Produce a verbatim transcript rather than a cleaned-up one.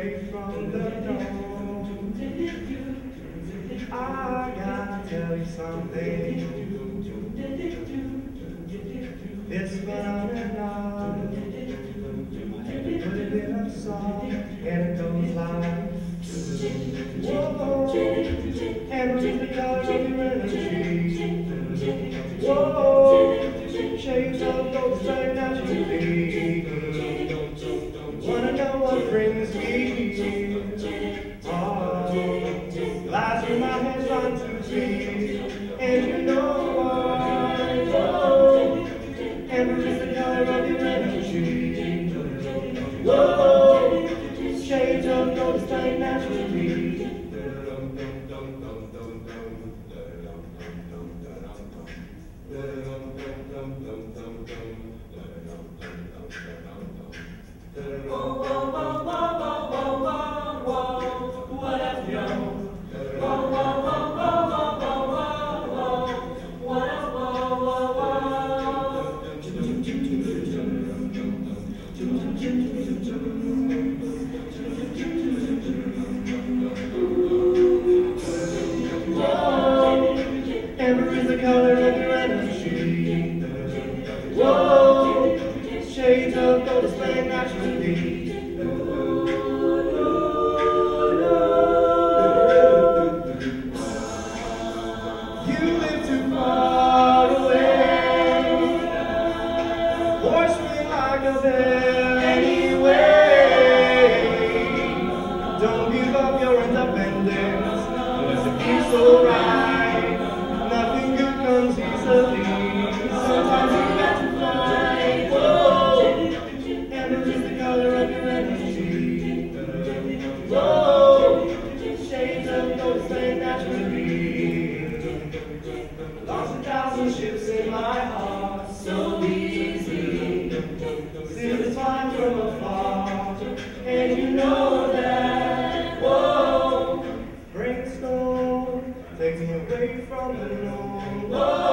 away from the dawn. I gotta tell you something. It's phenomenal. Put it in a song, and it goes like, whoa, and reach the color of your energy. Whoa, shades of those right naturally. Wanna know what brings me here? Oh, lies in my hands run to feet, and you know why. Whoa, and reach the color of your energy. Whoa, shades of those right naturally. Amber is the color of your energy. Whoa, shades of gold displaying naturally. You live too far away. Force me like a bear anyway. Don't give up your independence unless it feels so right. Nothing good comes easily. Sometimes you got to fight. Whoa, amber is the color of your energy. Whoa, shades of gold flame naturally. Lost a thousand ships in my heart, so easy. See the time from afar, and you know that. Whoa, brainstorm, take me away from the norm. Whoa.